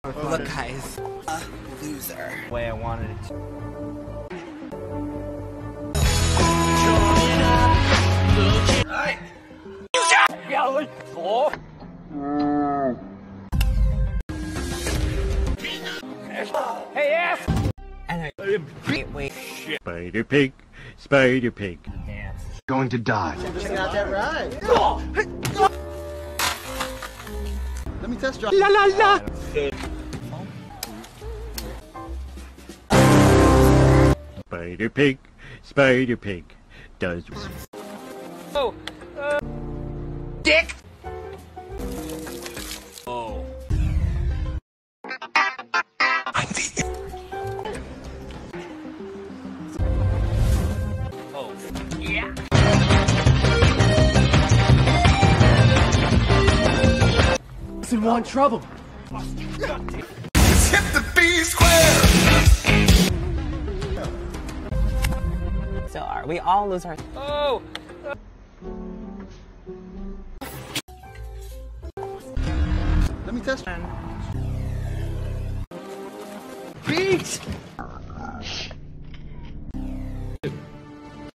Look, guys. A loser. The way I wanted it to. Hey! Hey, ass! And I wait. Spider pig, spider pig. Dance. Going to die. Check out that ride. Let me test drive. La la la. Spider pig does. Oh, dick. Oh. I'm the. Oh. Yeah. In one trouble. Hit the B square. So are we all lose our? Oh. Let me test. Beat!